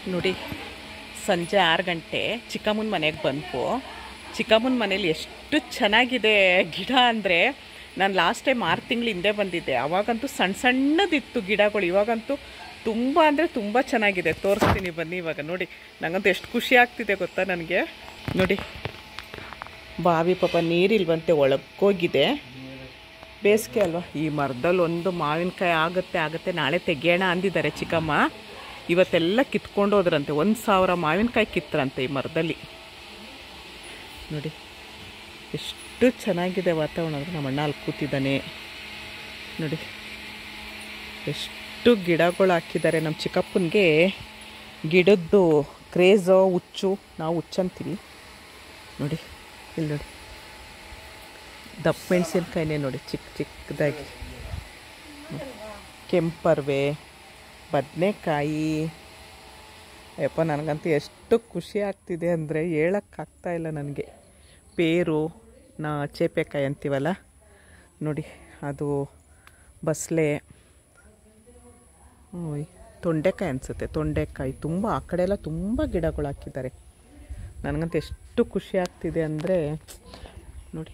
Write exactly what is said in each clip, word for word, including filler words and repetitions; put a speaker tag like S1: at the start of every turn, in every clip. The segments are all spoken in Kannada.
S1: ನೋಡಿ ಸಂಜೆ ಆರು ಗಂಟೆ ಚಿಕ್ಕಮ್ಮನ ಮನೆಗೆ ಬಂತು. ಚಿಕ್ಕಮ್ಮನ ಮನೇಲಿ ಎಷ್ಟು ಚೆನ್ನಾಗಿದೆ ಗಿಡ ಅಂದರೆ, ನಾನು ಲಾಸ್ಟ್ ಟೈಮ್ ಆರು ತಿಂಗಳು ಹಿಂದೆ ಬಂದಿದ್ದೆ, ಆವಾಗಂತೂ ಸಣ್ಣ ಸಣ್ಣದಿತ್ತು ಗಿಡಗಳು. ಇವಾಗಂತೂ ತುಂಬ ಅಂದರೆ ತುಂಬ ಚೆನ್ನಾಗಿದೆ. ತೋರಿಸ್ತೀನಿ ಬನ್ನಿ ಇವಾಗ. ನೋಡಿ ನನಗಂತೂ ಎಷ್ಟು ಖುಷಿ ಆಗ್ತಿದೆ ಗೊತ್ತಾ ನನಗೆ. ನೋಡಿ ಬಾವಿ ಪಾಪ ನೀರಿಲ್ವಂತೆ, ಒಳಗೋಗಿದೆ. ಬೇಸಿಗೆ ಅಲ್ವಾ. ಈ ಮರದಲ್ಲಿ ಒಂದು ಮಾವಿನಕಾಯಿ ಆಗುತ್ತೆ ಆಗುತ್ತೆ ನಾಳೆ ತೆಗೆಯೋಣ ಅಂದಿದ್ದಾರೆ ಚಿಕ್ಕಮ್ಮ. ಇವತ್ತೆಲ್ಲ ಕಿತ್ಕೊಂಡು ಹೋದ್ರಂತೆ. ಒಂದು ಸಾವಿರ ಮಾವಿನಕಾಯಿ ಕಿತ್ತರಂತೆ ಈ ಮರದಲ್ಲಿ. ನೋಡಿ ಎಷ್ಟು ಚೆನ್ನಾಗಿದೆ ವಾತಾವರಣ ಅಂದರೆ. ನಮ್ಮ ಅಣ್ಣ ಅಲ್ಲಿ ಕೂತಿದ್ದಾನೆ ನೋಡಿ. ಎಷ್ಟು ಗಿಡಗಳು ಹಾಕಿದ್ದಾರೆ. ನಮ್ಮ ಚಿಕ್ಕಪ್ಪನಿಗೆ ಗಿಡದ್ದು ಕ್ರೇಜೋ ಹುಚ್ಚು, ನಾವು ಹುಚ್ಚಂತೀವಿ ನೋಡಿ. ಇಲ್ಲಿ ನೋಡಿ ದಪ್ಪ ಮೆಣಸಿನ್ಕಾಯಿನೇ ನೋಡಿ ಚಿಕ್ಕ ಚಿಕ್ಕದಾಗಿ. ಕೆಂಪರ್ವೆ, ಬದನೆಕಾಯಿ. ಯಪ್ಪ ನನಗಂತೂ ಎಷ್ಟು ಖುಷಿ ಆಗ್ತಿದೆ ಅಂದರೆ ಹೇಳೋಕ್ಕಾಗ್ತಾಯಿಲ್ಲ ನನಗೆ. ಪೇರು, ನಾ ಚೇಪೆಕಾಯಿ ಅಂತೀವಲ್ಲ ನೋಡಿ, ಅದು ಬಸಳೆ, ತೊಂಡೆಕಾಯಿ ಅನಿಸುತ್ತೆ, ತೊಂಡೆಕಾಯಿ. ತುಂಬ ಆ ಕಡೆ ಎಲ್ಲ ತುಂಬ ಗಿಡಗಳು ಹಾಕಿದ್ದಾರೆ. ನನಗಂತೂ ಎಷ್ಟು ಖುಷಿ ಆಗ್ತಿದೆ ಅಂದರೆ ನೋಡಿ.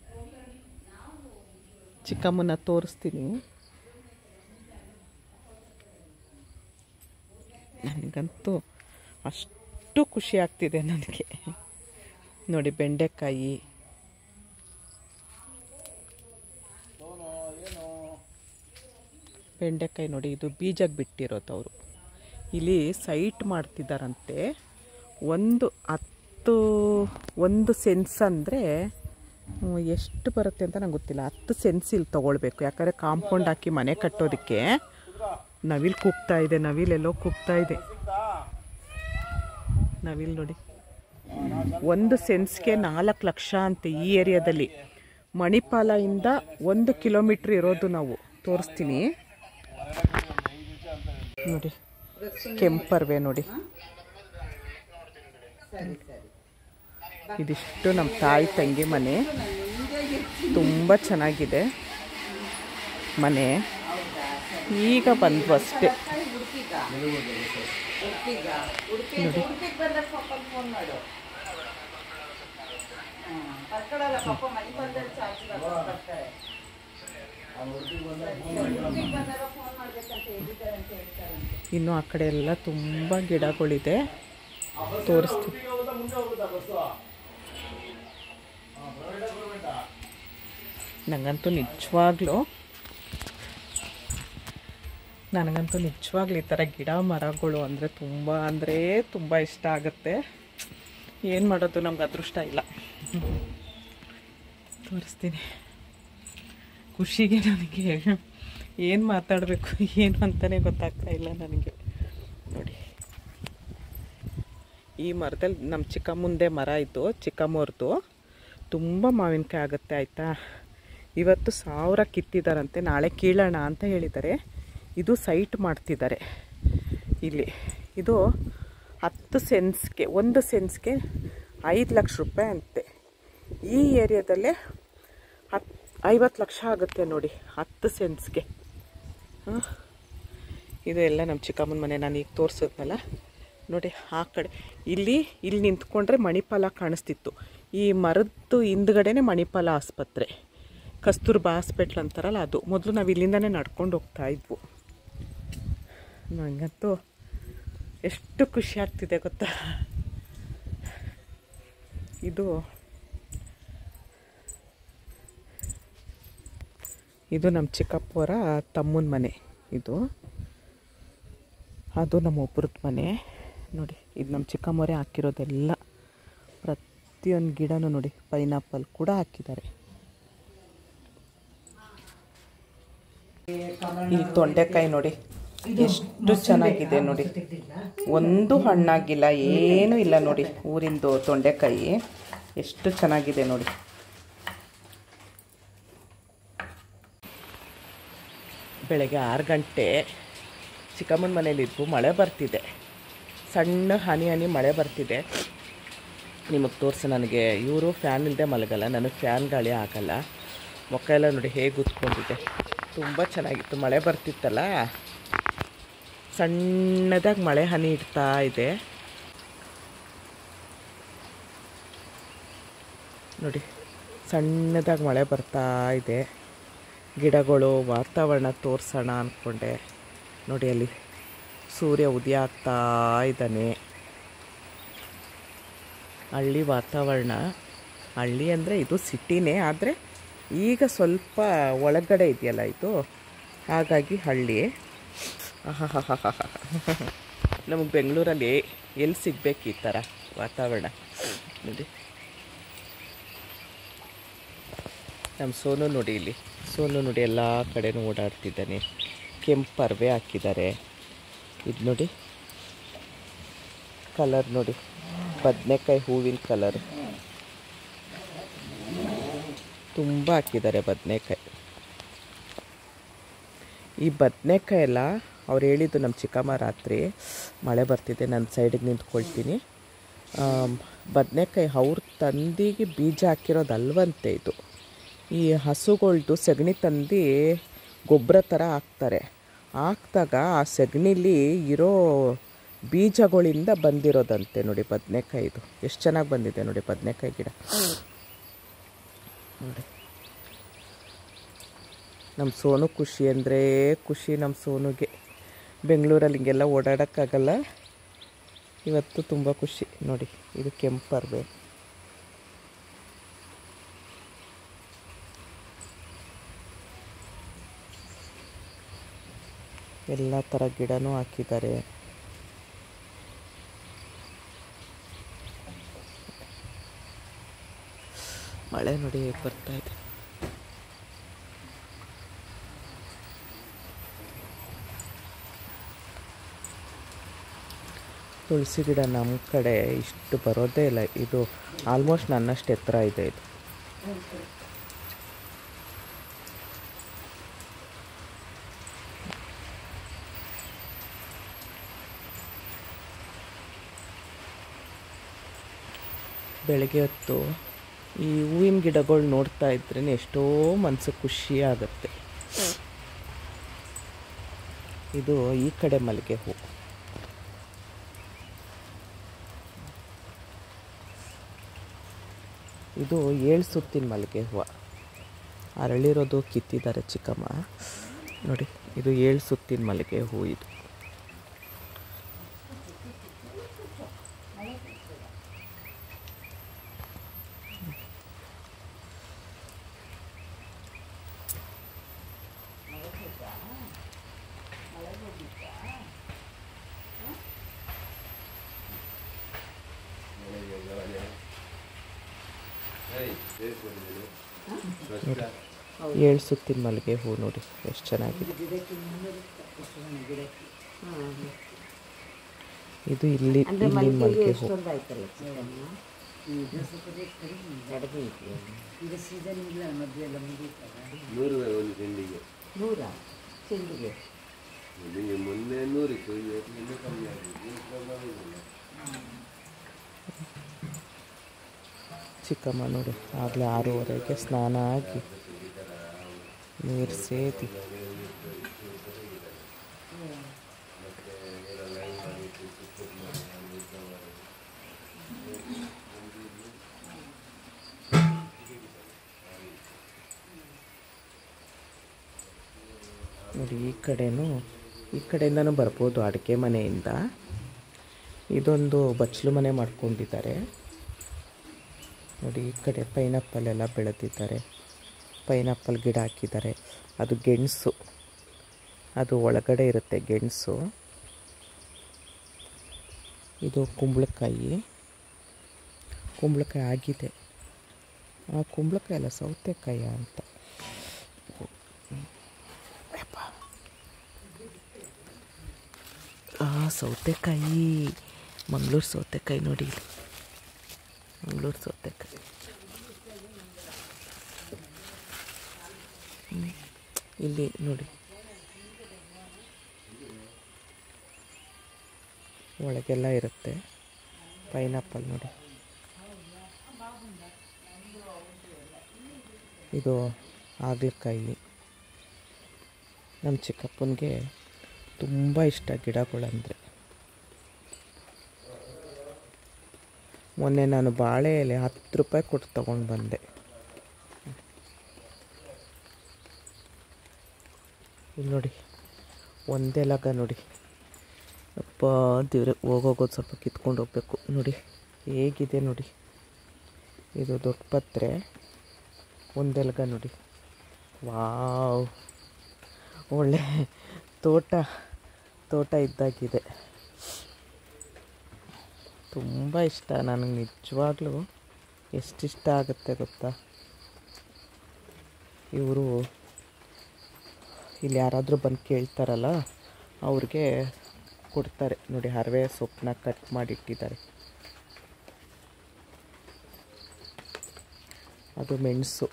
S1: ಚಿಕ್ಕಮ್ಮನ ತೋರಿಸ್ತೀನಿ. ನನಗಂತೂ ಅಷ್ಟು ಖುಷಿ ಆಗ್ತಿದೆ ನನಗೆ ನೋಡಿ. ಬೆಂಡೆಕಾಯಿ, ಬೆಂಡೆಕಾಯಿ ನೋಡಿ, ಇದು ಬೀಜಕ್ಕೆ ಬಿಟ್ಟಿರೋದು ಅವರು. ಇಲ್ಲಿ ಸೈಟ್ ಮಾಡ್ತಿದ್ದಾರಂತೆ. ಒಂದು ಹತ್ತು ಒಂದು ಸೆನ್ಸ್ ಅಂದರೆ ಎಷ್ಟು ಬರುತ್ತೆ ಅಂತ ನಂಗೆ ಗೊತ್ತಿಲ್ಲ. ಹತ್ತು ಸೆನ್ಸ್ ಇಲ್ಲಿ ತೊಗೊಳ್ಬೇಕು. ಯಾಕಂದರೆ ಕಾಂಪೌಂಡ್ ಹಾಕಿ ಮನೆ ಕಟ್ಟೋದಕ್ಕೆ. ನವಿಲ್ ಕೂಗ್ತಾ ಇದೆ, ನವಿಲೆಲ್ಲೋ ಕೂಗ್ತಾ ಇದೆ. ನವಿಲ್ ನೋಡಿ. ಒಂದು ಸೆನ್ಸ್ಗೆ ನಾಲ್ಕು ಲಕ್ಷ ಅಂತೆ ಈ ಏರಿಯಾದಲ್ಲಿ. ಮಣಿಪಾಲದಿಂದ ಒಂದು ಕಿಲೋಮೀಟ್ರ್ ಇರೋದು ನಾವು. ತೋರಿಸ್ತೀನಿ ನೋಡಿ. ಕೆಂಪರ್ವೆ ನೋಡಿ. ಇದಿಷ್ಟು ನಮ್ಮ ತಾಯಿ ತಂಗಿ ಮನೆ. ತುಂಬ ಚೆನ್ನಾಗಿದೆ ಮನೆ. ಈಗ ಬಂದ್ವು ಅಷ್ಟೇ ನೋಡಿ. ಇನ್ನು ಆ ಕಡೆ ಎಲ್ಲ ತುಂಬ ಗಿಡಗಳಿದೆ. ತೋರಿಸ್ತೀನಿ. ನನಗಂತೂ ನಿಜವಾಗ್ಲೂ ನನಗಂತೂ ನಿಜವಾಗ್ಲೂ ಈ ಥರ ಗಿಡ ಮರಗಳು ಅಂದರೆ ತುಂಬ ಅಂದರೆ ತುಂಬ ಇಷ್ಟ ಆಗುತ್ತೆ. ಏನು ಮಾಡೋದು, ನಮ್ಗೆ ಅದೃಷ್ಟ ಇಲ್ಲ. ತೋರಿಸ್ತೀನಿ. ಖುಷಿಗೆ ನನಗೆ ಏನು ಮಾತಾಡಬೇಕು ಏನು ಅಂತಲೇ ಗೊತ್ತಾಗ್ತಾ ಇಲ್ಲ ನನಗೆ. ನೋಡಿ ಈ ಮರದಲ್ಲಿ ನಮ್ಮ ಚಿಕ್ಕಮ್ಮಂದೇ ಮರ ಇತ್ತು, ಚಿಕ್ಕಮ್ಮವ್ರದ್ದು. ತುಂಬ ಮಾವಿನಕಾಯಿ ಆಗುತ್ತೆ ಆಯಿತಾ. ಇವತ್ತು ಸಾವಿರ ಕಿತ್ತಿದ್ದಾರಂತೆ, ನಾಳೆ ಕೀಳೋಣ ಅಂತ ಹೇಳಿದ್ದಾರೆ. ಇದು ಸೈಟ್ ಮಾಡ್ತಿದ್ದಾರೆ ಇಲ್ಲಿ. ಇದು ಹತ್ತು ಸೆನ್ಸ್ಗೆ ಒಂದು ಸೆನ್ಸ್ಗೆ ಐದು ಲಕ್ಷ ರೂಪಾಯಿ ಅಂತೆ. ಈ ಏರಿಯಾದಲ್ಲೇ ಹತ್ತು ಐವತ್ತು ಲಕ್ಷ ಆಗುತ್ತೆ ನೋಡಿ ಹತ್ತು ಸೆನ್ಸ್ಗೆ. ಹಾಂ, ಇದು ಎಲ್ಲ ನಮ್ಮ ಚಿಕ್ಕಮ್ಮನ ಮನೆ. ನಾನು ಈಗ ತೋರಿಸಿದ್ನಲ್ಲ ನೋಡಿ. ಆ ಕಡೆ ಇಲ್ಲಿ ಇಲ್ಲಿ ನಿಂತ್ಕೊಂಡ್ರೆ ಮಣಿಪಾಲ ಕಾಣಿಸ್ತಿತ್ತು. ಈ ಮರದ್ದು ಹಿಂದ್ಗಡೆನೇ ಮಣಿಪಾಲ ಆಸ್ಪತ್ರೆ, ಕಸ್ತೂರ್ಬಾ ಹಾಸ್ಪಿಟ್ಲ್ ಅಂತಾರಲ್ಲ ಅದು. ಮೊದಲು ನಾವು ಇಲ್ಲಿಂದನೇ ನಡ್ಕೊಂಡು ಹೋಗ್ತಾ ಇದ್ವು. ನನಗಂತೂ ಎಷ್ಟು ಖುಷಿ ಆಗ್ತಿದೆ ಗೊತ್ತಾ. ಇದು ಇದು ನಮ್ಮ ಚಿಕ್ಕಪ್ಪವರ ತಮ್ಮನ ಮನೆ. ಇದು ಅದು ನಮ್ಮ ಒಬ್ಬರದ್ದು ಮನೆ ನೋಡಿ. ಇದು ನಮ್ಮ ಚಿಕ್ಕಮ್ಮವರೇ ಹಾಕಿರೋದೆಲ್ಲ. ಪ್ರತಿಯೊಂದು ಗಿಡನೂ ನೋಡಿ. ಪೈನಾಪಲ್ ಕೂಡ ಹಾಕಿದ್ದಾರೆ. ಈ ತೊಂಡೆಕಾಯಿ ನೋಡಿ ಎಷ್ಟು ಚೆನ್ನಾಗಿದೆ ನೋಡಿ. ಒಂದು ಹಣ್ಣಾಗಿಲ್ಲ, ಏನೂ ಇಲ್ಲ ನೋಡಿ. ಊರಿಂದು ತೊಂಡೆಕಾಯಿ ಎಷ್ಟು ಚೆನ್ನಾಗಿದೆ ನೋಡಿ. ಬೆಳಗ್ಗೆ ಆರು ಗಂಟೆ ಚಿಕ್ಕಮ್ಮನ ಮನೇಲಿದ್ದು ಮಳೆ ಬರ್ತಿದೆ. ಸಣ್ಣ ಹನಿ ಹನಿ ಮಳೆ ಬರ್ತಿದೆ. ನಿಮಗೆ ತೋರಿಸಿ. ನನಗೆ ಇವರು ಫ್ಯಾನ್ ಇಲ್ಲದೆ ಮಲಗಲ್ಲ, ನನಗೆ ಫ್ಯಾನ್ ಗಾಳಿ ಆಗಲ್ಲ. ಮೊಕ್ಕ ಎಲ್ಲ ನೋಡಿ ಹೇಗೆ ಉತ್ಕೊಂಡಿದೆ. ತುಂಬ ಚೆನ್ನಾಗಿತ್ತು. ಮಳೆ ಬರ್ತಿತ್ತಲ್ಲ, ಸಣ್ಣದಾಗಿ ಮಳೆ ಹನಿ ಇಡ್ತಾ ಇದೆ ನೋಡಿ, ಸಣ್ಣದಾಗಿ ಮಳೆ ಬರ್ತಾ ಇದೆ. ಗಿಡಗಳು ವಾತಾವರಣ ತೋರಿಸೋಣ ಅಂದ್ಕೊಂಡೆ. ನೋಡಿ ಅಲ್ಲಿ ಸೂರ್ಯ ಉದಯ ಆಗ್ತಾ ಇದ್ದಾನೆ. ಹಳ್ಳಿ ವಾತಾವರಣ, ಹಳ್ಳಿ ಅಂದರೆ ಇದು ಸಿಟಿನೇ, ಆದರೆ ಈಗ ಸ್ವಲ್ಪ ಒಳಗಡೆ ಇದೆಯಲ್ಲ ಇದು, ಹಾಗಾಗಿ ಹಳ್ಳಿ. ನಮಗೆ ಬೆಂಗಳೂರಲ್ಲಿ ಎಲ್ಲಿ ಸಿಗಬೇಕು ಈ ಥರ ವಾತಾವರಣ ನೋಡಿ. ನಮ್ಮ ಸೋನು ನೋಡಿ, ಇಲ್ಲಿ ಸೋನು ನೋಡಿ ಎಲ್ಲ ಕಡೆನೂ ಓಡಾಡ್ತಿದ್ದಾನೆ. ಕೆಂಪು ಪರ್ವೆ ಹಾಕಿದ್ದಾರೆ. ಇದು ನೋಡಿ ಕಲರ್ ನೋಡಿ, ಬದನೆಕಾಯಿ ಹೂವಿನ ಕಲರ್ ತುಂಬ ಹಾಕಿದ್ದಾರೆ ಬದನೆಕಾಯಿ. ಈ ಬದನೆಕಾಯಿ ಎಲ್ಲ ಅವ್ರು ಹೇಳಿದ್ದು ನಮ್ಮ ಚಿಕ್ಕಮ್ಮ ರಾತ್ರಿ ಮಳೆ ಬರ್ತಿದೆ ನನ್ನ ಸೈಡಿಗೆ ನಿಂತ್ಕೊಳ್ತೀನಿ, ಬದನೆಕಾಯಿ ಅವ್ರ ತಂದಿಗೆ ಬೀಜ ಹಾಕಿರೋದಲ್ವಂತೆ. ಇದು ಈ ಹಸುಗಳ್ದು ಸಗಣಿ ತಂದು ಗೊಬ್ಬರ ಥರ ಹಾಕ್ತಾರೆ. ಹಾಕಿದಾಗ ಆ ಸಗಣಿಲಿ ಇರೋ ಬೀಜಗಳಿಂದ ಬಂದಿರೋದಂತೆ ನೋಡಿ ಬದನೆಕಾಯಿ. ಇದು ಎಷ್ಟು ಚೆನ್ನಾಗಿ ಬಂದಿದೆ ನೋಡಿ ಬದನೆಕಾಯಿ ಗಿಡ ನೋಡಿ. ನಮ್ಮ ಸೋನು ಖುಷಿ ಅಂದರೆ ಖುಷಿ. ನಮ್ಮ ಸೋನುಗೆ ಬೆಂಗಳೂರಲ್ಲಿ ಹಿಂಗೆಲ್ಲ ಓಡಾಡೋಕ್ಕಾಗಲ್ಲ, ಇವತ್ತು ತುಂಬ ಖುಷಿ ನೋಡಿ. ಇದು ಕೆಂಪರ್ವೆ, ಎಲ್ಲ ಥರ ಗಿಡನೂ ಹಾಕಿದ್ದಾರೆ. ಮಳೆ ನೋಡಿ ಹೇಗೆ ಬರ್ತಾ ಇದೆ. ತುಳಸಿ ಗಿಡ ನಮ್ಮ ಕಡೆ ಇಷ್ಟು ಬರೋದೇ ಇಲ್ಲ. ಇದು ಆಲ್ಮೋಸ್ಟ್ ನನ್ನಷ್ಟು ಎತ್ತರ ಇದೆ. ಇದು ಬೆಳಗ್ಗೆ ಹೊತ್ತು ಈ ಹೂವಿನ ಗಿಡಗಳು ನೋಡ್ತಾ ಇದ್ರೇ ಎಷ್ಟೋ ಮನಸ್ಸು ಖುಷಿ ಆಗುತ್ತೆ. ಇದು ಈ ಕಡೆ ಮಲ್ಲಿಗೆ ಹೂ, ಇದು ಏಳು ಸುತ್ತಿನ ಮಲ್ಲಿಗೆ ಹೂವು. ಅರಳಿರೋದು ಕಿತ್ತಿದ್ದಾರೆ ಚಿಕ್ಕಮ್ಮ ನೋಡಿ. ಇದು ಏಳು ಸುತ್ತಿನ ಮಲ್ಲಿಗೆ ಹೂ. ಇದು ಏಳು ಸುತ್ತಿನ ಮಲ್ಲಿಗೆ ಹೂ ನೋಡಿ ಎಷ್ಟು ಚೆನ್ನಾಗಿದೆ. ಇದು ಇಲ್ಲಿ ಇಲ್ಲಿ ಮಲ್ಲಿಗೆ ಹೂ. ಚಿಕ್ಕಮ್ಮ ನೋಡಿ ಆಗಲೇ ಆರೂವರೆಗೆ ಸ್ನಾನ ಆಗಿ ನೀರು ಸೇದಿ ನೋಡಿ. ಈ ಕಡೆನೂ ಈ ಕಡೆಯಿಂದನೂ ಬರ್ಬೋದು ಅಡುಗೆ ಮನೆಯಿಂದ. ಇದೊಂದು ಬಚ್ಚಲು ಮನೆ ಮಾಡ್ಕೊಂಡಿದ್ದಾರೆ ನೋಡಿ. ಈ ಕಡೆ ಪೈನಾಪಲ್ ಎಲ್ಲ ಬೆಳೆದಿದ್ದಾರೆ. ಪೈನಾಪಲ್ ಗಿಡ ಹಾಕಿದ್ದಾರೆ. ಅದು ಗೆಣಸು, ಅದು ಒಳಗಡೆ ಇರುತ್ತೆ ಗೆಣಸು. ಇದು ಕುಂಬಳಕಾಯಿ, ಕುಂಬಳಕಾಯಿ ಆಗಿದೆ. ಆ ಕುಂಬಳಕಾಯಿ ಅಲ್ಲ, ಸೌತೆಕಾಯಿ ಅಂತ. ಆ ಸೌತೆಕಾಯಿ, ಮಂಗಳೂರು ಸೌತೆಕಾಯಿ ನೋಡಿ. ಇಲ್ಲಿ ಮಂಗಳೂರು ಸೌತೆಕಾಯಿ. ಇಲ್ಲಿ ನೋಡಿ ಒಳಗೆಲ್ಲ ಇರುತ್ತೆ. ಪೈನಾಪಲ್ ನೋಡಿ. ಇದು ಹಾಗಲಕಾಯಿ. ನಮ್ಮ ಚಿಕ್ಕಪ್ಪನಿಗೆ ತುಂಬ ಇಷ್ಟ ಗಿಡಗಳಂದರೆ. ಮೊನ್ನೆ ನಾನು ಬಾಳೆ ಎಲೆ ಹತ್ತು ರೂಪಾಯಿ ಕೊಟ್ಟು ತೊಗೊಂಡು ಬಂದೆ. ಇಲ್ಲಿ ನೋಡಿ ಒಂದೇ ಲಗ ನೋಡಿ, ಅಪ್ಪ ದೇವ್ರೆ, ಹೋಗೋಗೋದು ಸ್ವಲ್ಪ ಕಿತ್ಕೊಂಡು ಹೋಗ್ಬೇಕು. ನೋಡಿ ಹೇಗಿದೆ ನೋಡಿ, ಇದು ದೊಡ್ಡ ಪತ್ರೆ, ಒಂದೇ ಲಗ ನೋಡಿ. ವಾವ್, ಒಳ್ಳೆ ತೋಟ ತೋಟ ಇದ್ದಾಗಿದೆ. ತುಂಬ ಇಷ್ಟ ನನಗೆ, ನಿಜವಾಗ್ಲೂ ಎಷ್ಟಿಷ್ಟ ಆಗುತ್ತೆ ಗೊತ್ತಾ. ಇವರು ಇಲ್ಲಿ ಯಾರಾದರೂ ಬಂದು ಕೇಳ್ತಾರಲ್ಲ ಅವ್ರಿಗೆ ಕೊಡ್ತಾರೆ ನೋಡಿ. ಹರವೆ ಸೊಪ್ಪನ್ನ ಕಟ್ ಮಾಡಿಟ್ಟಿದ್ದಾರೆ. ಅದು ಮೆಣಸು,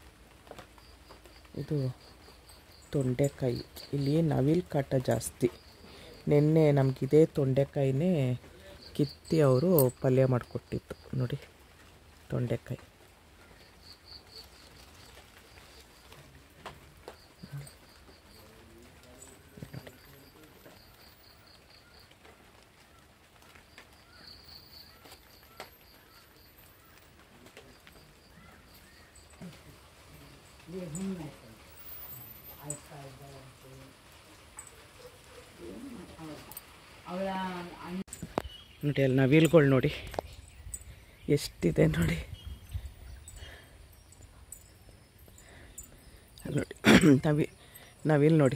S1: ಇದು ತೊಂಡೆಕಾಯಿ. ಇಲ್ಲಿ ನವಿಲು ಕಾಟ ಜಾಸ್ತಿ. ನಿನ್ನೆ ನಮಗಿದೇ ತೊಂಡೆಕಾಯಿನೇ ಕಿತ್ತಿ ಅವರು ಪಲ್ಯ ಮಾಡಿಕೊಟ್ಟಿತ್ತು ನೋಡಿ. ತೊಂಡೆಕಾಯಿ ನೋಡಿ. ಅಲ್ಲಿ ನವಿಲುಗಳು ನೋಡಿ ಎಷ್ಟಿದೆ ನೋಡಿ. ನೋಡಿ ನವಿ ನವಿಲು ನೋಡಿ.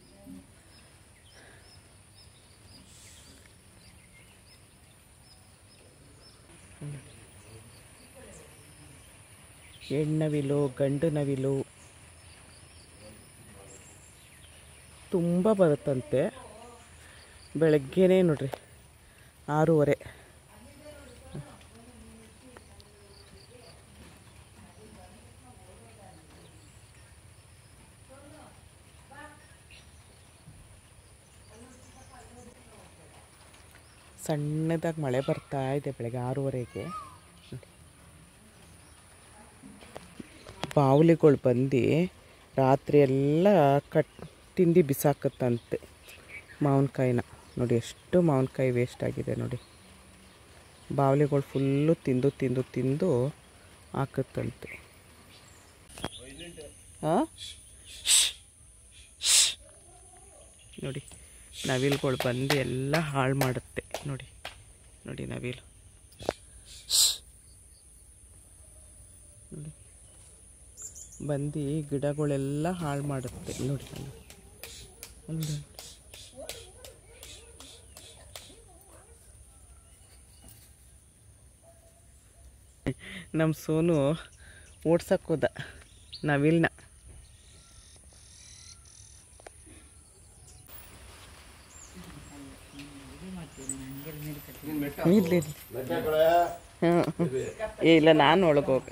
S1: ಹೆಣ್ಣವಿಲು, ಗಂಡು ನವಿಲು ತುಂಬ ಬರುತ್ತಂತೆ. ಬೆಳಗ್ಗೆನೇ ನೋಡ್ರಿ ಆರೂವರೆ. ಸಣ್ಣದಾಗಿ ಮಳೆ ಬರ್ತಾ ಇದೆ ಬೆಳಗ್ಗೆ ಆರೂವರೆಗೆ. ಬಾವಲಿಗಳು ಬಂದು ರಾತ್ರಿ ಎಲ್ಲ ಕಟ್ ತಿಂದು ಬಿಸಾಕತ್ತಂತೆ ಮಾವಿನಕಾಯಿನ. ನೋಡಿ ಎಷ್ಟು ಮಾವಿನಕಾಯಿ ವೇಸ್ಟ್ ಆಗಿದೆ ನೋಡಿ. ಬಾವಲಿಗಳು ಫುಲ್ಲು ತಿಂದು ತಿಂದು ತಿಂದು ಹಾಕತ್ತಂತೆ. ಹಾಂ ನೋಡಿ, ನವಿಲುಗಳು ಬಂದು ಎಲ್ಲ ಹಾಳು ಮಾಡುತ್ತೆ ನೋಡಿ. ನೋಡಿ ನವಿಲು ನೋಡಿ ಬಂದು ಗಿಡಗಳೆಲ್ಲ ಹಾಳು ಮಾಡುತ್ತೆ ನೋಡಿ. ಒಂದು ನಮ್ಮ ಸೋನು ಓಡ್ಸಕ್ಕೋದ ನವಿಲ್ನ. ಇರ್ಲಿ ಇರ್ಲಿ. ಹಾಂ ಇಲ್ಲ, ನಾನು ಒಳಗೋಗ.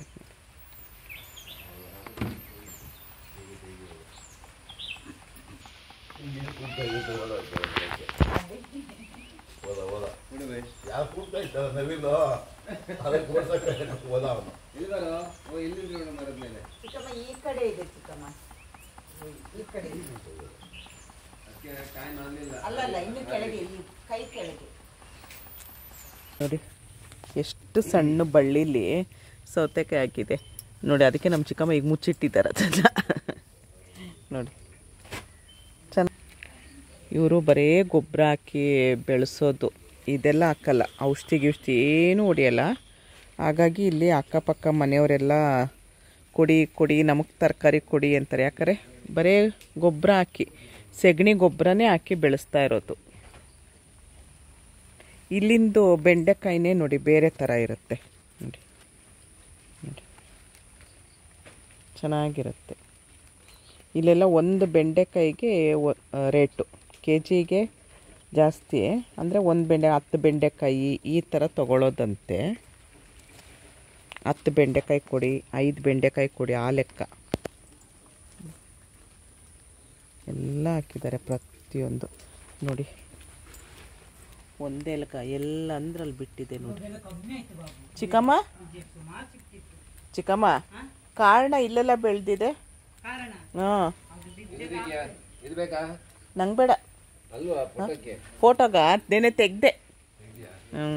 S1: ನೋಡಿ ಎಷ್ಟು ಸಣ್ಣ ಬಳ್ಳಿಲಿ ಸೌತೆಕಾಯಿ ಹಾಕಿದೆ ನೋಡಿ. ಅದಕ್ಕೆ ನಮ್ಮ ಚಿಕ್ಕಮ್ಮ ಈಗ ಮುಚ್ಚಿಟ್ಟಿದ್ದಾರೆ ಅದನ್ನ ನೋಡಿ. ಚೆನ್ನ ಇವರು ಬರೀ ಗೊಬ್ಬರ ಹಾಕಿ ಬೆಳೆಸೋದು, ಇದೆಲ್ಲ ಹಾಕಲ್ಲ. ಔಷಧಿ ಗಿಷ್ಟಿ ಏನೂ ಹೊಡಿಯಲ್ಲ. ಹಾಗಾಗಿ ಇಲ್ಲಿ ಅಕ್ಕಪಕ್ಕ ಮನೆಯವರೆಲ್ಲ ಕೊಡಿ ಕೊಡಿ ನಮಗೆ ತರಕಾರಿ ಕೊಡಿ ಅಂತಾರೆ. ಯಾಕಂದರೆ ಬರೀ ಗೊಬ್ಬರ ಹಾಕಿ, ಸೆಗಣಿ ಗೊಬ್ಬರನೇ ಹಾಕಿ ಬೆಳೆಸ್ತಾ ಇರೋದು. ಇಲ್ಲಿಂದು ಬೆಂಡೆಕಾಯಿನೇ ನೋಡಿ ಬೇರೆ ಥರ ಇರುತ್ತೆ ನೋಡಿ. ನೋಡಿ ಚೆನ್ನಾಗಿರುತ್ತೆ. ಇಲ್ಲೆಲ್ಲ ಒಂದು ಬೆಂಡೆಕಾಯಿಗೆ ರೇಟು ಕೆ ಜಿಗೆ ಜಾಸ್ತಿ. ಅಂದರೆ ಒಂದು ಬೆಂಡೆ ಹತ್ತು ಬೆಂಡೆಕಾಯಿ ಈ ಥರ ತೊಗೊಳ್ಳೋದಂತೆ. ಹತ್ತು ಬೆಂಡೆಕಾಯಿ ಕೊಡಿ, ಐದು ಬೆಂಡೆಕಾಯಿ ಕೊಡಿ, ಆ ಲೆಕ್ಕ ಎಲ್ಲ ಹಾಕಿದ್ದಾರೆ ಪ್ರತಿಯೊಂದು ನೋಡಿ. ಒಂದೇ ಲೆಕ್ಕ ಎಲ್ಲ ಅಂದ್ರಲ್ಲಿ ಬಿಟ್ಟಿದೆ ನೋಡಿ. ಚಿಕ್ಕಮ್ಮ ಚಿಕ್ಕಮ್ಮ ಕಾರಣ ಇಲ್ಲೆಲ್ಲ ಬೆಳೆದಿದೆ. ಹಾಂ ನಂಗೆ ಬೇಡ. ಫೋಟೋಗ ನೆನೆ ತೆಗ್ದೆ. ಹ್ಞೂ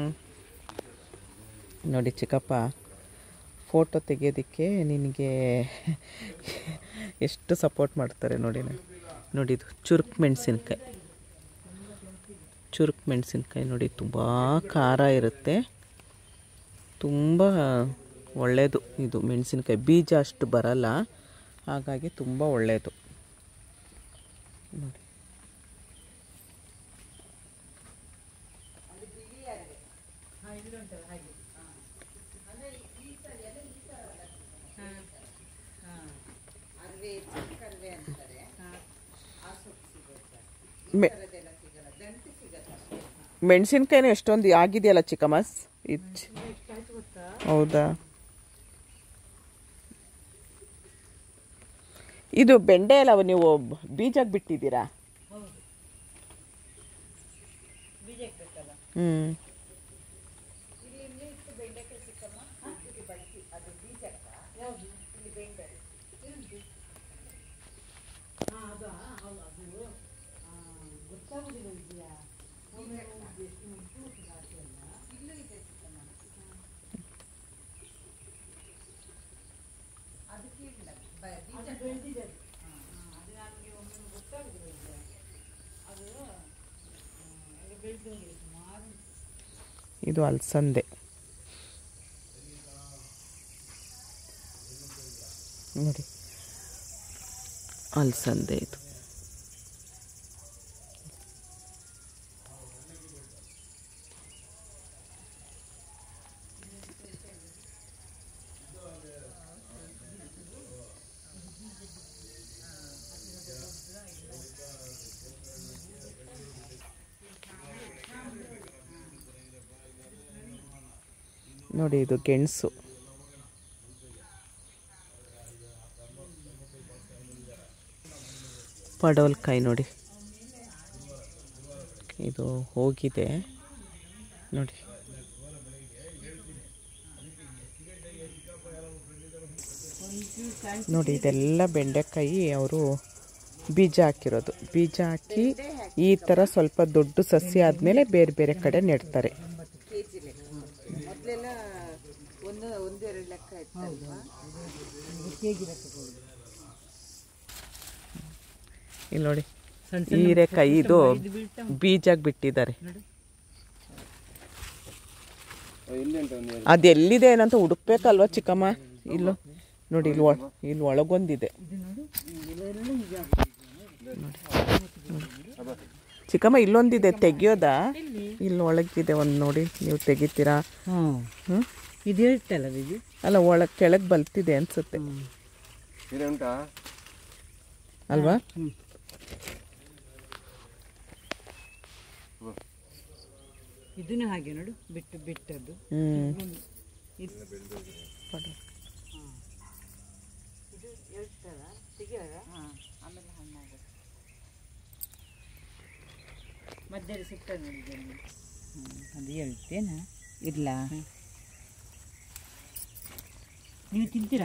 S1: ನೋಡಿ ಚಿಕ್ಕಪ್ಪ, ಫೋಟೋ ತೆಗೆಯೋದಕ್ಕೆ ನಿನಗೆ ಎಷ್ಟು ಸಪೋರ್ಟ್ ಮಾಡ್ತಾರೆ ನೋಡಿ. ನೋಡಿ ಇದು ಚುರುಕು ಮೆಣಸಿನ್ಕಾಯಿ, ಚುರುಕು ಮೆಣಸಿನ್ಕಾಯಿ ನೋಡಿ, ತುಂಬ ಖಾರ ಇರುತ್ತೆ, ತುಂಬ ಒಳ್ಳೆಯದು ಇದು ಮೆಣಸಿನ್ಕಾಯಿ. ಬೀಜ ಅಷ್ಟು ಬರಲ್ಲ, ಹಾಗಾಗಿ ತುಂಬ ಒಳ್ಳೆಯದು ನೋಡಿ. ಮೆಣಸಿನ್ಕಾಯಿನೂ ಎಷ್ಟೊಂದು ಆಗಿದೆಯಲ್ಲ ಚಿಕ್ಕಮ್ಮ. ಹೌದಾ, ಇದು ಬೆಂಡೆ ಎಲ್ಲ ನೀವು ಬೀಜಕ್ಕೆ ಬಿಟ್ಟಿದ್ದೀರಾ? ಹ್ಮ್ ಇದು ಅಲಸಂದೆ ನೋಡಿ, ಅಲಸಂದೆ ಇದು. ನೋಡಿ ಇದು ಗೆಣಸು, ಪಡವಲಕಾಯಿ ನೋಡಿ, ಇದು ಹೋಗಿದೆ ನೋಡಿ. ನೋಡಿ ಇದೆಲ್ಲ ಬೆಂಡೆಕಾಯಿ ಅವರು ಬೀಜ ಹಾಕಿರೋದು. ಬೀಜ ಹಾಕಿ ಈ ಥರ ಸ್ವಲ್ಪ ದೊಡ್ಡ ಸಸ್ಯ ಆದಮೇಲೆ ಬೇರೆ ಬೇರೆ ಕಡೆ ನೆಡ್ತಾರೆ. ಇಲ್ಲಿ ನೋಡಿ ಹೀರೆಕಾಯಿ, ಇದು ಬೀಜಕ್ಕೆ ಬಿಟ್ಟಿದ್ದಾರೆ. ಅದೆಲ್ಲಿದೆ ಏನಂತ ಹುಡುಕ್ಬೇಕಲ್ವ ಚಿಕ್ಕಮ್ಮ? ಇಲ್ಲೋ ನೋಡಿ, ಇಲ್ಲಿ ಇಲ್ಲಿ ಒಳಗೊಂದಿದೆ ಚಿಕ್ಕಮ್ಮ, ಇಲ್ಲೊಂದಿದೆ ತೆಗಿಯೋದಾ? ಇಲ್ಲಿ ಒಳಗಿದೆ ಒಂದು ನೋಡಿ, ನೀವು ತೆಗಿತೀರಾ? ಹ್ಞೂ ಇದು ಇರ್ತಲ್ಲ ಬೀಜ ಅಲ್ಲ, ಒಳಗೆ ಕೆಳಗೆ ಬಲ್ತಿದೆ ಅನ್ಸುತ್ತೆ ಅಲ್ವಾ?
S2: ಇದನ್ನು ಹಾಗೆ ನೋಡು, ಬಿಟ್ಟು ಬಿಟ್ಟದ್ದು.
S1: ಹ್ಮ್
S2: ಇದು ಹೇಳ್ತಾರ ತೆಗಿಯೋದ, ಆಮೇಲೆ ಹಣ್ಣಾಗುತ್ತೆ. ಮಧ್ಯದಲ್ಲಿ ಸಿಗ್ತದೆ ನೋಡಿ, ಅದು ಹೇಳ್ತೇನಾ? ಇಲ್ಲ, ನೀವು ತಿಂತೀರಾ?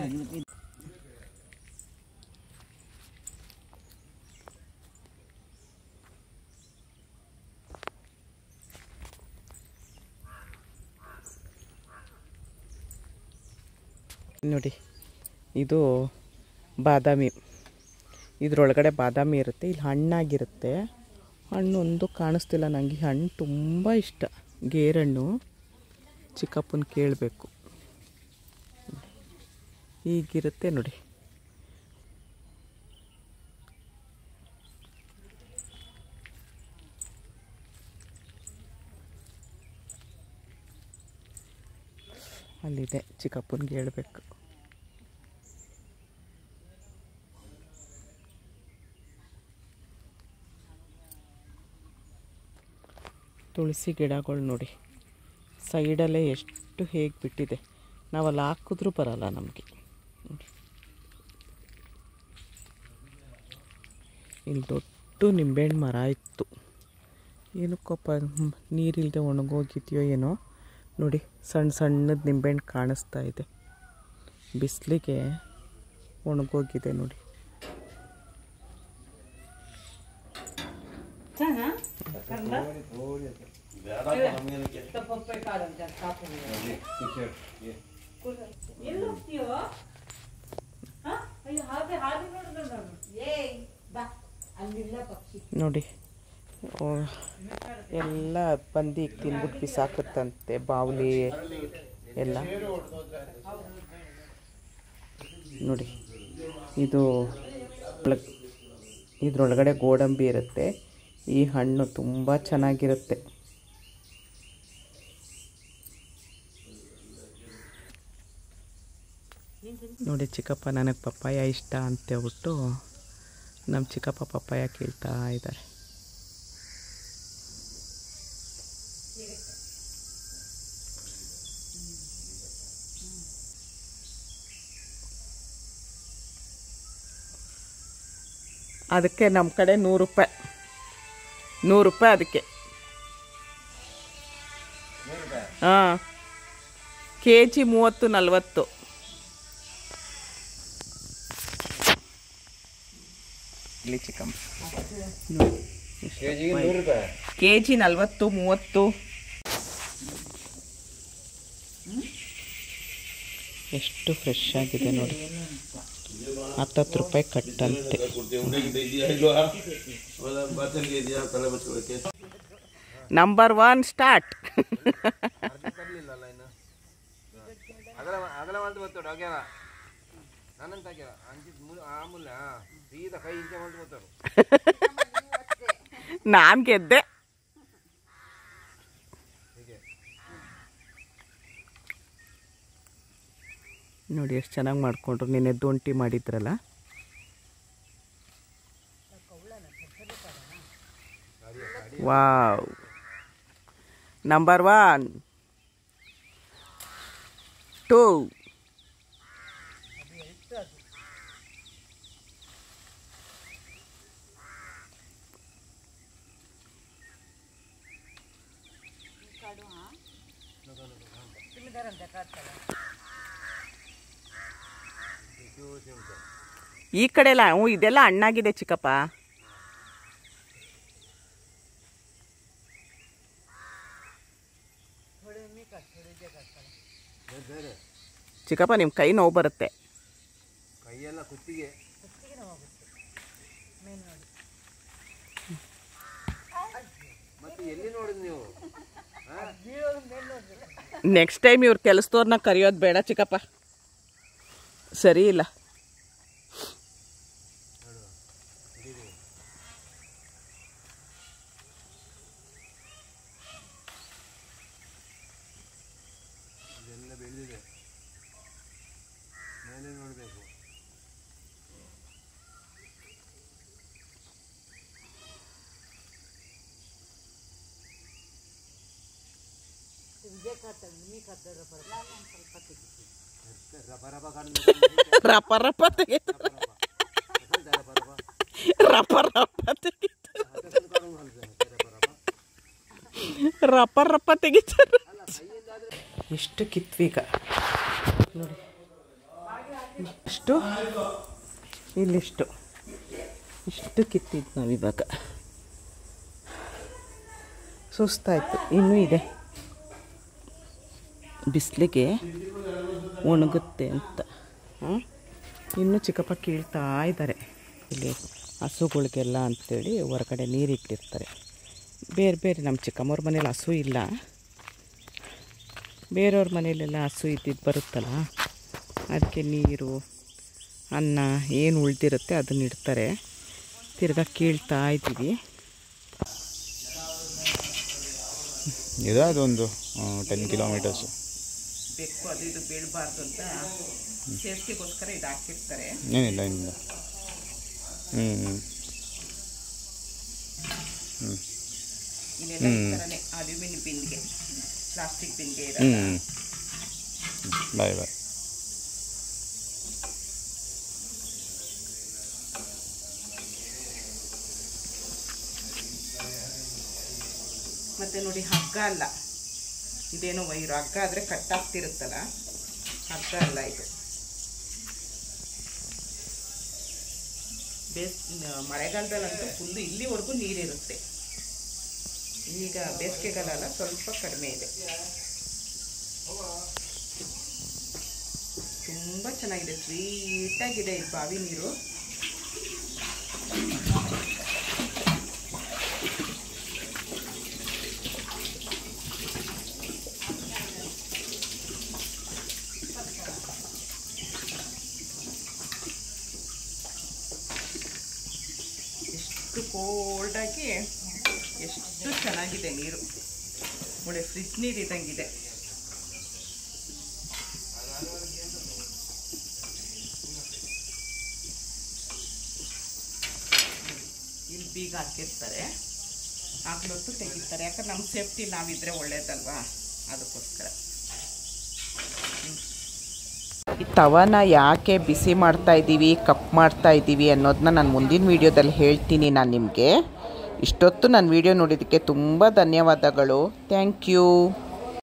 S1: ನೋಡಿ ಇದು ಬಾದಾಮಿ, ಇದರೊಳಗಡೆ ಬಾದಾಮಿ ಇರುತ್ತೆ, ಇಲ್ಲಿ ಹಣ್ಣಾಗಿರುತ್ತೆ. ಹಣ್ಣು ಒಂದು ಕಾಣಿಸ್ತಿಲ್ಲ ನನಗೆ. ಹಣ್ಣು ತುಂಬ ಇಷ್ಟ, ಗೇರಣ್ಣು. ಚಿಕ್ಕಪ್ಪನ ಕೇಳಬೇಕು, ಹೀಗಿರುತ್ತೆ ನೋಡಿ. ಅಲ್ಲಿದೆ, ಚಿಕ್ಕಪ್ಪನಿಗೆ ಹೇಳ್ಬೇಕು. ತುಳಸಿ ಗಿಡಗಳು ನೋಡಿ, ಸೈಡಲ್ಲೇ ಎಷ್ಟು ಹೇಗೆ ಬಿಟ್ಟಿದೆ. ನಾವು ಅಲ್ಲಿ ಹಾಕಿದ್ರೂ ಬರಲ್ಲ ನಮಗೆ. ಇಲ್ಲಿ ದೊಡ್ಡ ನಿಂಬೆಹಣ್ಣು ಮರ ಇತ್ತು, ಏನಕ್ಕಪ್ಪ ನೀರಿಲ್ಲದೆ ಒಣಗೋಗಿದೆಯೋ ಏನೋ ನೋಡಿ. ಸಣ್ಣ ಸಣ್ಣದ ನಿಂಬೆಹಣ್ಣು ಕಾಣಿಸ್ತಾ ಇದೆ, ಬಿಸಿಲಿಗೆ ಒಣಗೋಗಿದೆ ನೋಡಿ. ನೋಡಿ ಎಲ್ಲ ಬಂದು ಈಗ ತಿನ್ಬಿಟ್ಟು ಬಿಸಾಕತ್ತಂತೆ ಬಾವಲಿ ಎಲ್ಲ. ನೋಡಿ ಇದು ಇದರೊಳಗಡೆ ಗೋಡಂಬಿ ಇರುತ್ತೆ. ಈ ಹಣ್ಣು ತುಂಬ ಚೆನ್ನಾಗಿರುತ್ತೆ. ನೋಡಿ ಚಿಕ್ಕಪ್ಪ ನನಗೆ ಪಪ್ಪಾಯ ಇಷ್ಟ ಅಂತೇಳ್ಬಿಟ್ಟು ನಮ್ಮ ಚಿಕ್ಕಪ್ಪ ಪಪ್ಪಾಯ ಕೇಳ್ತಾ ಇದ್ದಾರೆ. ಅದಕ್ಕೆ ನಮ್ಮ ಕಡೆ ನೂರು ರೂಪಾಯಿ ನೂರು ರೂಪಾಯಿ ಅದಕ್ಕೆ. ಹಾಂ, ಕೆ ಜಿ ಮೂವತ್ತು ನಲ್ವತ್ತು. ಇಲ್ಲಿ ಚಿಕನ್ ಕೆ ಜಿ ನಲ್ವತ್ತು ಮೂವತ್ತು. ಎಷ್ಟು ಫ್ರೆಶ್ ಆಗಿದೆ ನೋಡಿ. ಹತ್ತತ್ತು ರೂಪಾಯಿ ಕಟ್ಟಂತೆ. Number one start. ನಾನು ಗೆದ್ದೆ. ನೋಡಿ ಎಷ್ಟು ಚೆನ್ನಾಗಿ ಮಾಡಿಕೊಂಡ್ರು. ನಿನ್ನೆ ದೊಂಟಿ ಮಾಡಿದ್ರಲ್ಲ. Wow, number one two. ಈ ಕಡೆ ಎಲ್ಲ ಹ್ಞೂ ಇದೆಲ್ಲ ಹಣ್ಣಾಗಿದೆ ಚಿಕ್ಕಪ್ಪ. ಚಿಕ್ಕಪ್ಪ ನಿಮ್ಮ ಕೈ ನೋವು ಬರುತ್ತೆ. ನೆಕ್ಸ್ಟ್ ಟೈಮ್ ಇವ್ರ ಕೆಲಸದವ್ರನ್ನ ಕರೆಯೋದು ಬೇಡ ಚಿಕ್ಕಪ್ಪ, ಸರಿ ಇಲ್ಲ. ರಪ ರಪ ತೆಗೀತು ರಪ ರಪ ತೆಗೀತು ರಪ ರಪ ತೆಗೀತು. ಎಷ್ಟು ಕಿತ್ವೀಗ ನೋಡಿ. ಇಷ್ಟು ಇಲ್ಲಿಷ್ಟು ಇಷ್ಟು ಕಿತ್ತಿದ್ದು ನಾವಿವಾಗ. ಸುಸ್ತಾಯಿತು. ಇನ್ನೂ ಇದೆ, ಬಿಸಿಲಿಗೆ ಒಣಗುತ್ತೆ ಅಂತ. ಹಾಂ, ಇನ್ನೂ ಚಿಕ್ಕಪ್ಪ ಕೀಳ್ತಾ ಇದ್ದಾರೆ. ಇಲ್ಲಿ ಹಸುಗಳಿಗೆಲ್ಲ ಅಂಥೇಳಿ ಹೊರಗಡೆ ನೀರು ಇಟ್ಟಿರ್ತಾರೆ. ಬೇರೆ ಬೇರೆ ನಮ್ಮ ಚಿಕ್ಕಮ್ಮವ್ರ ಮನೇಲಿ ಹಸು ಇಲ್ಲ, ಬೇರೆಯವ್ರ ಮನೇಲೆಲ್ಲ ಹಸು ಇದ್ದಿದ್ದು ಬರುತ್ತಲ್ಲ, ಅದಕ್ಕೆ ನೀರು ಅನ್ನ ಏನು ಉಳಿದಿರುತ್ತೆ ಅದನ್ನ ಇಡ್ತಾರೆ. ತಿರ್ಗಾ ಕೀಳ್ತಾ ಇದ್ದೀವಿ.
S3: ಇದೆ ಅದೊಂದು ಟೆನ್ ಕಿಲೋಮೀಟರ್ಸು.
S1: ಬೆಕ್ಕು ಅದು ಇದು ಬೀಳಬಾರ್ದು ಅಂತ ಸೇಫ್ಟಿಗೋಸ್ಕರ ಇದು ಹಾಕಿರ್ತಾರೆ.
S3: ಏನಿಲ್ಲ ಏನಿಲ್ಲ. ಹ್ಞೂ ಹ್ಞೂ ಹ್ಞೂ
S1: ಇದೆಲ್ಲ ಈ ಥರನೇ ಅಲ್ಯೂಮಿನಿಯಂ ಬಿಂದಿಗೆ, ಪ್ಲಾಸ್ಟಿಕ್ ಬಿಂದಿಗೆ
S3: ಹ್ಞೂ
S1: ಇರೋಲ್ಲ.
S3: ಬಾಯ್ ಬಾಯ್.
S1: ಮತ್ತು ನೋಡಿ ಹಗ್ಗ ಅಲ್ಲ, ಇದೇನೋ ವೈರು. ಹಗ್ಗ ಆದರೆ ಕಟ್ಟಾಗ್ತಿರುತ್ತಲ್ಲ, ಹಗ್ಗ ಅಲ್ಲ ಇದು. ಬೇಸ್ ಮಳೆಗಾಲದಲ್ಲಂತೂ ಫುಲ್ಲು ಇಲ್ಲಿವರೆಗೂ ನೀರಿರುತ್ತೆ. ಈಗ ಬೇಸಿಗೆಗಾಲ ಅಲ್ಲ, ಸ್ವಲ್ಪ ಕಡಿಮೆ ಇದೆ. ತುಂಬ ಚೆನ್ನಾಗಿದೆ, ಸ್ವೀಟಾಗಿದೆ ಈ ಬಾವಿ ನೀರು. ಎಷ್ಟು ಕೋಲ್ಡಾಗಿ ಎಷ್ಟು ಚೆನ್ನಾಗಿದೆ ನೀರು, ಒಳ್ಳೆ ಫ್ರಿಜ್ ನೀರು ಇದ್ದಂಗಿದೆ. ಇಲ್ಲಿ ಬೀಗ ಹಾಕಿರ್ತಾರೆ, ಆಗ್ಲೊತ್ತು ತೆಗಿತಾರೆ, ಯಾಕಂದ್ರೆ ನಮ್ಮ ಸೇಫ್ಟಿ ನಾವಿದ್ರೆ ಒಳ್ಳೇದಲ್ವಾ, ಅದಕ್ಕೋಸ್ಕರ. ಈ ತವನ ಯಾಕೆ ಬಿಸಿ ಮಾಡ್ತಾ ಇದ್ದೀವಿ, ಕಪ್ ಮಾಡ್ತಾ ಇದ್ದೀವಿ ಅನ್ನೋದನ್ನ ನಾನು ಮುಂದಿನ ವೀಡಿಯೋದಲ್ಲಿ ಹೇಳ್ತೀನಿ ನಾನು ನಿಮಗೆ. ಇಷ್ಟೊತ್ತು ನನ್ನ ವೀಡಿಯೋ ನೋಡಿದ್ದಕ್ಕೆ ತುಂಬ ಧನ್ಯವಾದಗಳು. Thank you.